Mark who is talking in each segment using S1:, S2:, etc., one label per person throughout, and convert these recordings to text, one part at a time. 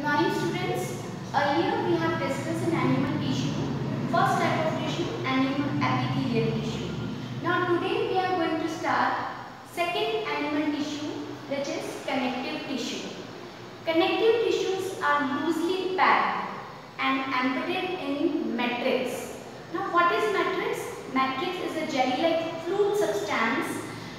S1: morning students. Earlier we have discussed an animal tissue. First type of tissue, animal epithelial tissue. Now today we are going to start second animal tissue, which is connective tissue. Connective tissues are loosely packed and embedded in matrix. Now what is matrix? Matrix is a jelly-like fluid substance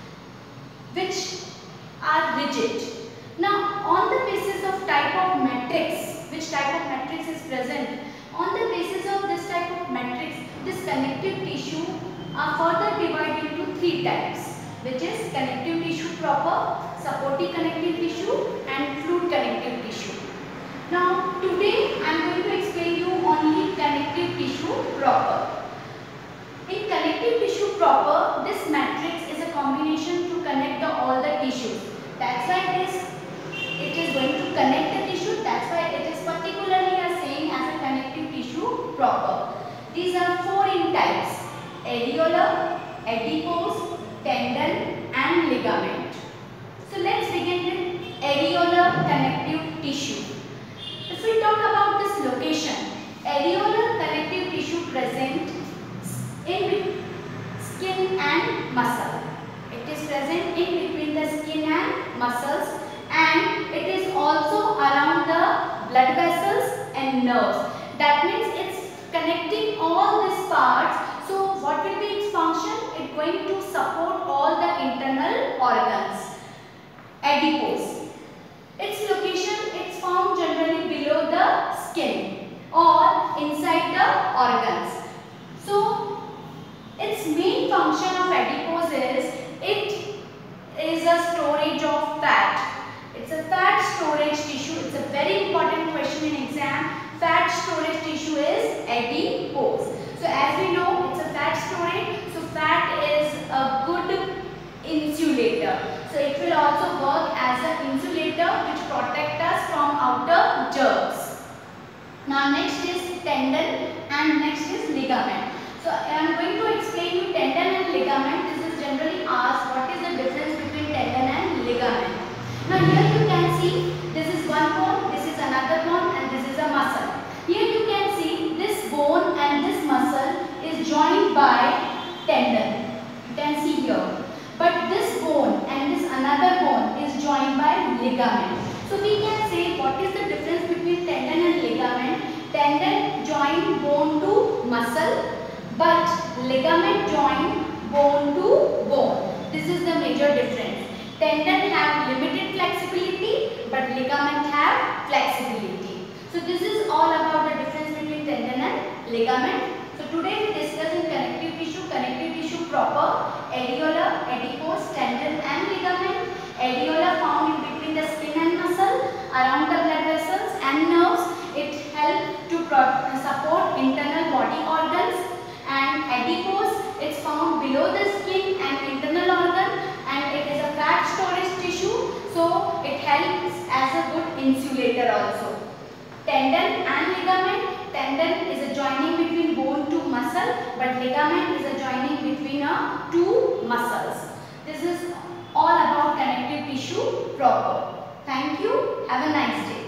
S1: which are rigid. Now on the basis of type of matrix, which type of matrix is present, on the basis of this type of matrix, this connective tissue are further divided into three types, which is connective tissue proper, supportive connective tissue and fluid connective tissue. Now today I am going to explain you only connective tissue proper. In connective tissue proper, this matrix is a combination to connect all the tissues. That's why it is going to connect the tissue. That's why it is particularly saying as a connective tissue proper. These are four in types: areolar, adipose, tendon and ligament. So let's begin with areolar connective tissue. If we talk about this location, areolar connective tissue present in skin and muscle. It is present in between the skin and muscles, and it is also around the blood vessels and nerves. That means it's connecting all these parts. So what will be its function? It's going to support all the internal organs. Adipose. Its location is found generally below the skin or inside the organs. So its main function of adipose is it is a storage of fat. It's a fat storage tissue. It's a very important question in exam. Fat storage tissue is adipose. So as we know, it's a fat storage. So fat is a good insulator. So it will also work as an insulator which protect us from outer germs. Now next is tendon and next is ligament. So I am going to explain you tendon and ligament. This is generally asked, what is the difference between tendon and ligament. Now here you can see this is one bone, this is another bone and this is a muscle. Here you can see this bone and this muscle is joined by tendon. You can see here. But this bone and this another bone is joined by ligament. So we can say what is the difference between tendon and ligament. Tendon join bone to muscle, but ligament join bone to bone. This is the major difference. Tendon have limited flexibility, but ligament have flexibility. So this is all about the difference between tendon and ligament. So today we discuss in connective tissue proper, areolar, adipose, tendon and ligament. Areolar found in between the skin and muscle, around the blood vessels and nerves. It helps to support internal body organs. And adipose, it's found below the skin and internal organ, and it is a fat storage tissue, so it helps as a good insulator also. Tendon and ligament. Tendon is a joining between bone to muscle, but ligament is a joining between two muscles. This is all about connective tissue proper. Thank you. Have a nice day.